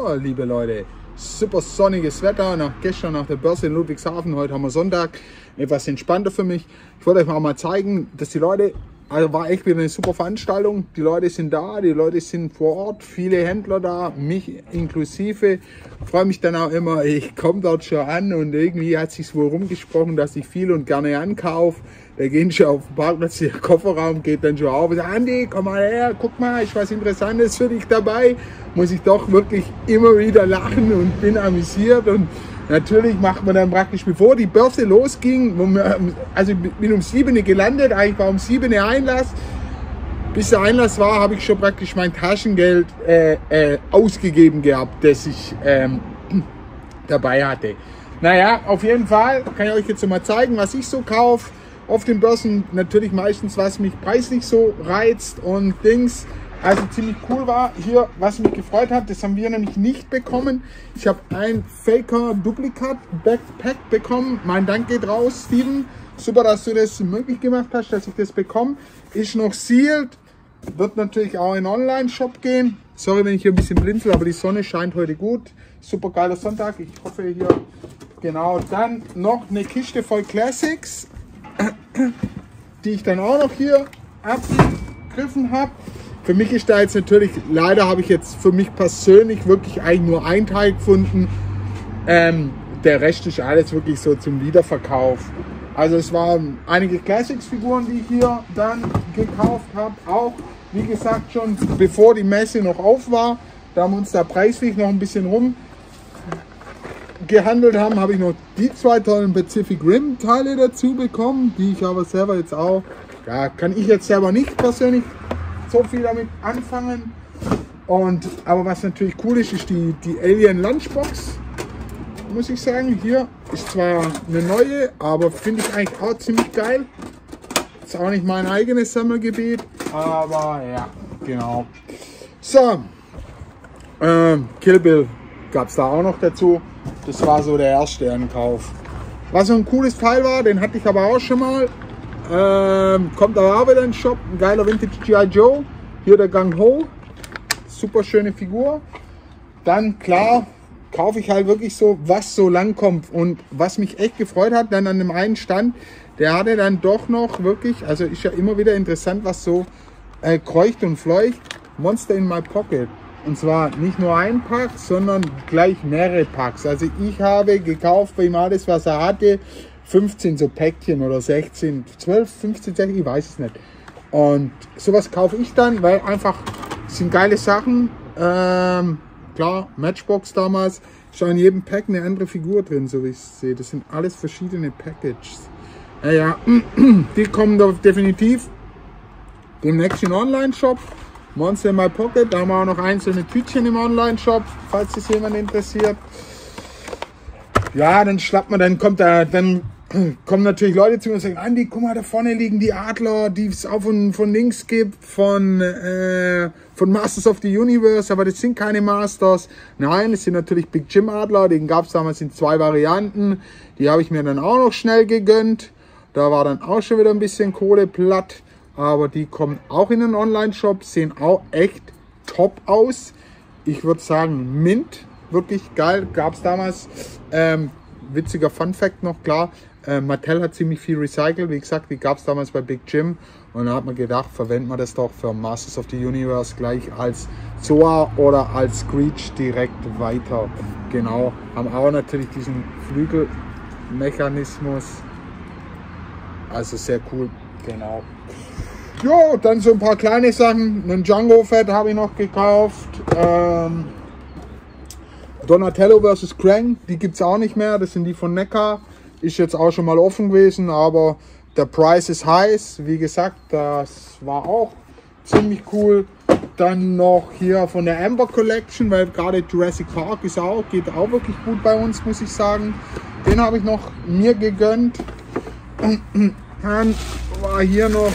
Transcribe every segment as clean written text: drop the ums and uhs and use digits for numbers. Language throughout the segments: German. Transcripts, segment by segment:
So, liebe Leute, super sonniges Wetter, gestern nach der Börse in Ludwigshafen, heute haben wir Sonntag, etwas entspannter für mich. Ich wollte euch mal zeigen, dass die Leute, also war echt wieder eine super Veranstaltung, die Leute sind da, die Leute sind vor Ort, viele Händler da, mich inklusive. Ich freue mich dann auch immer, ich komme dort schon an und irgendwie hat sich wohl rumgesprochen, dass ich viel und gerne ankaufe. Da gehen schon auf den Parkplatz, der Kofferraum geht dann schon auf. Ich sage, Andi, komm mal her, guck mal, ist was Interessantes für dich dabei. Muss ich doch wirklich immer wieder lachen und bin amüsiert. Und natürlich macht man dann praktisch, bevor die Börse losging, also ich bin um 7 Uhr gelandet, eigentlich war um 7 Uhr Einlass. Bis der Einlass war, habe ich schon praktisch mein Taschengeld ausgegeben gehabt, das ich dabei hatte. Naja, auf jeden Fall kann ich euch jetzt mal zeigen, was ich so kaufe. Auf den Börsen natürlich meistens, was mich preislich so reizt und Dings. Also ziemlich cool war hier, was mich gefreut hat, das haben wir nämlich nicht bekommen. Ich habe ein Faker Duplikat Backpack bekommen. Mein Dank geht raus, Steven. Super, dass du das möglich gemacht hast, dass ich das bekomme. Ist noch sealed. Wird natürlich auch in Online-Shop gehen. Sorry, wenn ich hier ein bisschen blinzel, aber die Sonne scheint heute gut. Super geiler Sonntag. Ich hoffe hier, genau. Dann noch eine Kiste voll Classics, die ich dann auch noch hier abgegriffen habe. Für mich ist da jetzt natürlich, leider habe ich jetzt für mich persönlich wirklich eigentlich nur ein Teil gefunden. Der Rest ist alles wirklich so zum Wiederverkauf. Also es waren einige Classics-Figuren, die ich hier dann gekauft habe. Auch, wie gesagt, schon bevor die Messe noch auf war. Da haben wir uns da preislich noch ein bisschen rumgehandelt haben, habe ich noch die zwei tollen Pacific Rim Teile dazu bekommen, die ich aber selber jetzt auch, ja, kann ich jetzt selber nicht persönlich so viel damit anfangen. Und aber was natürlich cool ist, ist die Alien Lunchbox, muss ich sagen. Hier ist zwar eine neue, aber finde ich eigentlich auch ziemlich geil. Ist auch nicht mein eigenes Sammelgebiet, aber ja, genau. So, Kill Bill gab es da auch noch dazu. Das war so der erste Ankauf. Was so ein cooles Teil war, den hatte ich aber auch schon mal. Kommt aber auch wieder in den Shop. Ein geiler Vintage G.I. Joe. Hier der Gang Ho. Super schöne Figur. Dann klar kaufe ich halt wirklich so, was so lang kommt. Und was mich echt gefreut hat, dann an dem einen Stand, der hatte dann doch noch wirklich, also ist ja immer wieder interessant, was so kreucht und fleucht. Monster in My Pocket. Und zwar nicht nur ein Pack, sondern gleich mehrere Packs. Also ich habe gekauft bei ihm alles, was er hatte. 15 so Päckchen oder 16, 12, 15, 16, ich weiß es nicht. Und sowas kaufe ich dann, weil einfach sind geile Sachen. Klar, Matchbox damals, ist auch in jedem Pack eine andere Figur drin, so wie ich es sehe. Das sind alles verschiedene Packages. Naja, die kommen doch definitiv demnächst in den Online-Shop. Monster in My Pocket, da haben wir auch noch einzelne Tütchen im Online-Shop, falls es jemand interessiert. Ja, dann schlappt man, dann kommen natürlich Leute zu mir und sagen, Andi, guck mal, da vorne liegen die Adler, die es auch von links gibt, von Masters of the Universe, aber das sind keine Masters. Nein, es sind natürlich Big Jim Adler, den gab es damals in 2 Varianten. Die habe ich mir dann auch noch schnell gegönnt. Da war dann auch schon wieder ein bisschen Kohle platt. Aber die kommen auch in den Online-Shop, sehen auch echt top aus. Ich würde sagen Mint, wirklich geil, gab es damals. Witziger Fun-Fact noch, klar, Mattel hat ziemlich viel recycelt, wie gesagt, die gab es damals bei Big Jim. Und da hat man gedacht, verwenden wir das doch für Masters of the Universe gleich als Zoa oder als Screech direkt weiter. Genau, haben auch natürlich diesen Flügelmechanismus. Also sehr cool, genau. Jo, dann so ein paar kleine Sachen. Einen Django Fett habe ich noch gekauft. Donatello vs. Krang, die gibt es auch nicht mehr. Das sind die von NECA. Ist jetzt auch schon mal offen gewesen, aber der Price ist heiß. Wie gesagt, das war auch ziemlich cool. Dann noch hier von der Amber Collection, weil gerade Jurassic Park ist auch, geht auch wirklich gut bei uns, muss ich sagen. Den habe ich noch mir gegönnt. Dann war hier noch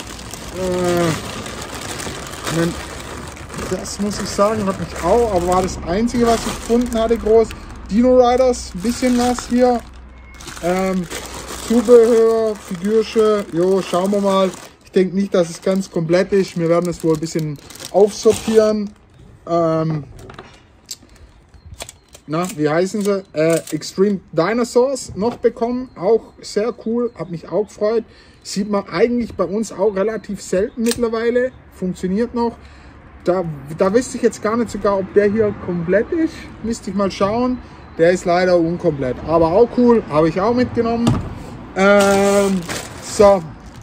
das muss ich sagen, hat mich auch, aber war das einzige, was ich gefunden hatte, groß. Dino Riders, ein bisschen was hier. Zubehör, Figürchen, jo, schauen wir mal. Ich denke nicht, dass es ganz komplett ist. Wir werden es wohl ein bisschen aufsortieren. wie heißen sie? Extreme Dinosaurs noch bekommen. Auch sehr cool, hat mich auch gefreut. Sieht man eigentlich bei uns auch relativ selten mittlerweile. Funktioniert noch. Da wüsste ich jetzt gar nicht sogar, ob der hier komplett ist. Müsste ich mal schauen. Der ist leider unkomplett. Aber auch cool, habe ich auch mitgenommen. So.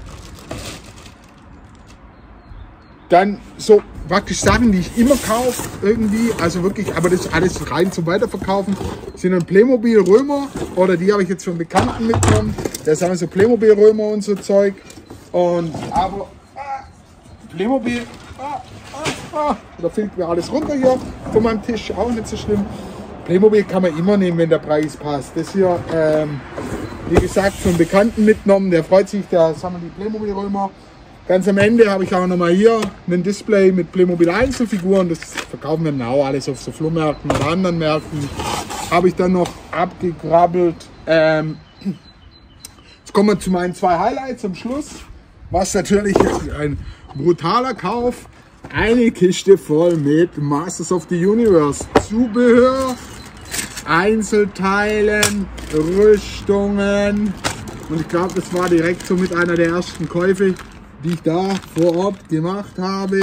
Dann so praktisch Sachen, die ich immer kaufe, irgendwie, also wirklich, aber das ist alles rein zum Weiterverkaufen, sind dann Playmobil Römer, oder die habe ich jetzt von Bekannten mitgenommen. Das haben so Playmobil Römer und so Zeug. Und aber Playmobil, da fällt mir alles runter hier von meinem Tisch, auch nicht so schlimm. Playmobil kann man immer nehmen, wenn der Preis passt. Das hier, wie gesagt, von Bekannten mitgenommen, der freut sich, da haben wir die Playmobil Römer. Ganz am Ende habe ich auch nochmal hier ein Display mit Playmobil Einzelfiguren. Das verkaufen wir dann auch alles auf so Flohmärkten oder anderen Märkten. Habe ich dann noch abgegrabbelt. Jetzt kommen wir zu meinen 2 Highlights am Schluss. Was natürlich ein brutaler Kauf. Eine Kiste voll mit Masters of the Universe Zubehör, Einzelteilen, Rüstungen. Und ich glaube, das war direkt so mit einer der ersten Käufe, die ich da vor Ort gemacht habe.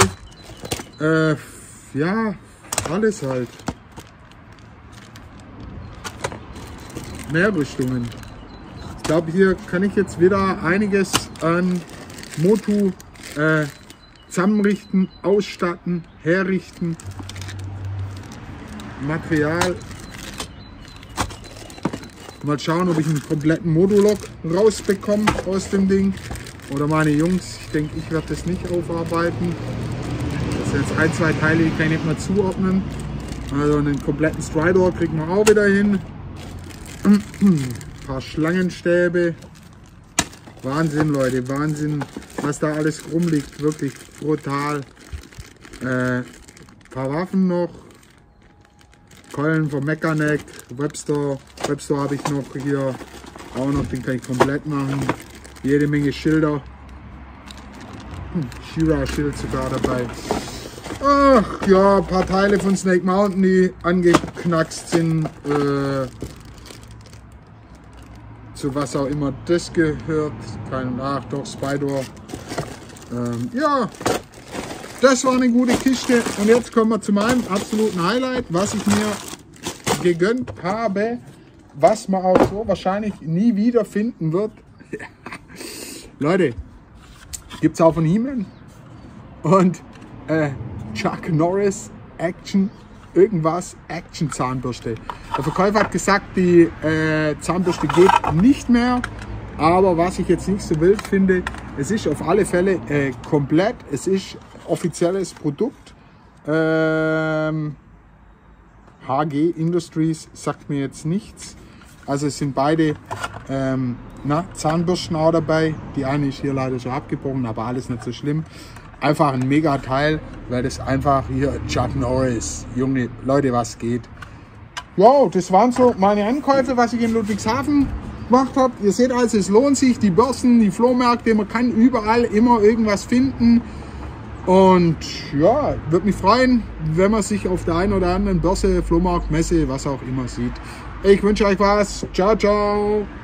Ja, alles halt. Mehr Rüstungen. Ich glaube, hier kann ich jetzt wieder einiges an Motu zusammenrichten, ausstatten, herrichten. Material. Mal schauen, ob ich einen kompletten Modulok rausbekomme aus dem Ding. Oder meine Jungs, ich denke, ich werde das nicht aufarbeiten. Das sind jetzt 1, 2 Teile, die kann ich nicht mal zuordnen. Also einen kompletten Stridor kriegen wir auch wieder hin. Ein paar Schlangenstäbe. Wahnsinn, Leute, Wahnsinn, was da alles rumliegt. Wirklich brutal. Ein paar Waffen noch. Keulen von Mechanic, Webstore. Webstore habe ich noch hier. Auch noch, den kann ich komplett machen. Jede Menge Schilder. She-Ra-Schild sogar dabei. Ach ja, ein paar Teile von Snake Mountain, die angeknackst sind. Zu was auch immer das gehört. Ach doch, Spider. Ja, das war eine gute Kiste. Und jetzt kommen wir zu meinem absoluten Highlight, was ich mir gegönnt habe. Was man auch so wahrscheinlich nie wieder finden wird. Leute, gibt es auch von He-Man und Chuck Norris Action irgendwas Action Zahnbürste. Der Verkäufer hat gesagt, die Zahnbürste geht nicht mehr, aber was ich jetzt nicht so wild finde, es ist auf alle Fälle komplett, es ist offizielles Produkt. HG Industries sagt mir jetzt nichts. Also es sind beide Zahnbürsten auch dabei. Die eine ist hier leider schon abgebrochen, aber alles nicht so schlimm. Einfach ein mega Teil, weil das einfach hier Chuck Norris. Junge Leute, was geht. Wow, das waren so meine Ankäufe, was ich in Ludwigshafen gemacht habe. Ihr seht also, es lohnt sich. Die Börsen, die Flohmärkte, man kann überall immer irgendwas finden. Und ja, würde mich freuen, wenn man sich auf der einen oder anderen Börse, Flohmarkt, Messe, was auch immer sieht. Ich wünsche euch was. Ciao, ciao.